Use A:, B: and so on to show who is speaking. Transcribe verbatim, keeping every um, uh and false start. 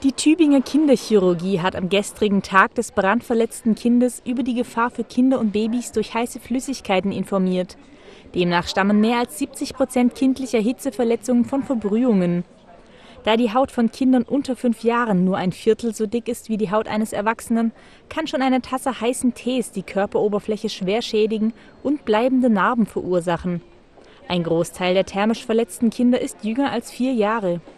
A: Die Tübinger Kinderchirurgie hat am gestrigen Tag des brandverletzten Kindes über die Gefahr für Kinder und Babys durch heiße Flüssigkeiten informiert. Demnach stammen mehr als siebzig Prozent kindlicher Hitzeverletzungen von Verbrühungen. Da die Haut von Kindern unter fünf Jahren nur ein Viertel so dick ist wie die Haut eines Erwachsenen, kann schon eine Tasse heißen Tees die Körperoberfläche schwer schädigen und bleibende Narben verursachen. Ein Großteil der thermisch verletzten Kinder ist jünger als vier Jahre.